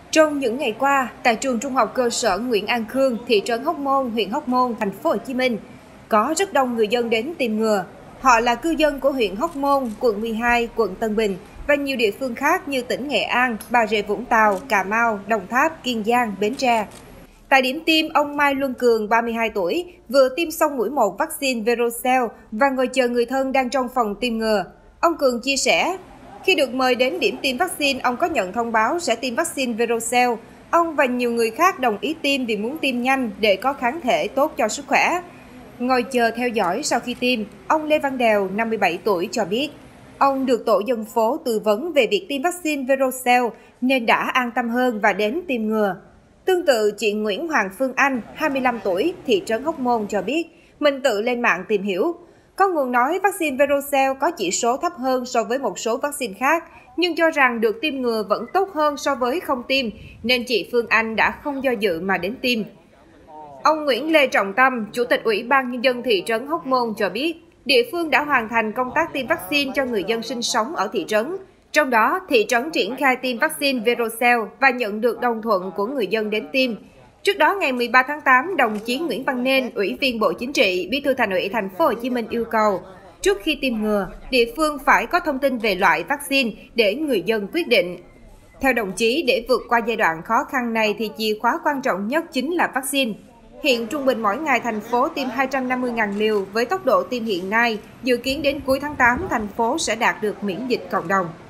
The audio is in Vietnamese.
Trong những ngày qua, tại trường Trung học cơ sở Nguyễn An Khương, thị trấn Hóc Môn, huyện Hóc Môn, thành phố Hồ Chí Minh, có rất đông người dân đến tiêm ngừa. Họ là cư dân của huyện Hóc Môn, quận 12, quận Tân Bình và nhiều địa phương khác như tỉnh Nghệ An, Bà Rịa Vũng Tàu, Cà Mau, Đồng Tháp, Kiên Giang, Bến Tre. Tại điểm tiêm, ông Mai Luân Cường, 32 tuổi, vừa tiêm xong mũi 1 vaccine Verocell và ngồi chờ người thân đang trong phòng tiêm ngừa. Ông Cường chia sẻ, khi được mời đến điểm tiêm vaccine, ông có nhận thông báo sẽ tiêm vaccine Verocell. Ông và nhiều người khác đồng ý tiêm vì muốn tiêm nhanh để có kháng thể tốt cho sức khỏe. Ngồi chờ theo dõi sau khi tiêm, ông Lê Văn Đèo, 57 tuổi cho biết, ông được tổ dân phố tư vấn về việc tiêm vaccine Verocell nên đã an tâm hơn và đến tiêm ngừa. Tương tự, chị Nguyễn Hoàng Phương Anh, 25 tuổi, thị trấn Hóc Môn cho biết, mình tự lên mạng tìm hiểu. Có nguồn nói vaccine Verocell có chỉ số thấp hơn so với một số vaccine khác, nhưng cho rằng được tiêm ngừa vẫn tốt hơn so với không tiêm, nên chị Phương Anh đã không do dự mà đến tiêm. Ông Nguyễn Lê Trọng Tâm, Chủ tịch Ủy ban Nhân dân thị trấn Hóc Môn cho biết, địa phương đã hoàn thành công tác tiêm vaccine cho người dân sinh sống ở thị trấn. Trong đó, thị trấn triển khai tiêm vaccine Verocell và nhận được đồng thuận của người dân đến tiêm. Trước đó, ngày 13 tháng 8, đồng chí Nguyễn Văn Nên, Ủy viên Bộ Chính trị, Bí thư Thành ủy Thành phố Hồ Chí Minh yêu cầu, trước khi tiêm ngừa, địa phương phải có thông tin về loại vaccine để người dân quyết định. Theo đồng chí, để vượt qua giai đoạn khó khăn này thì chìa khóa quan trọng nhất chính là vaccine. Hiện trung bình mỗi ngày thành phố tiêm 250.000 liều với tốc độ tiêm hiện nay, dự kiến đến cuối tháng 8 thành phố sẽ đạt được miễn dịch cộng đồng.